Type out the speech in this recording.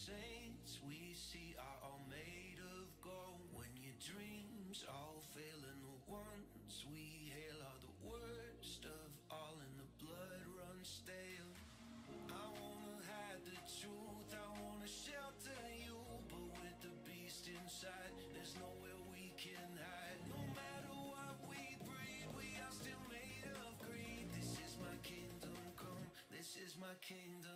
saints we see are all made of gold. When your dreams all fail and the ones we hail are the worst of all and the blood runs stale. I wanna hide the truth, I wanna shelter you, but with the beast inside, there's nowhere we can hide. No matter what we breed, we are still made of greed. This is my kingdom come, this is my kingdom.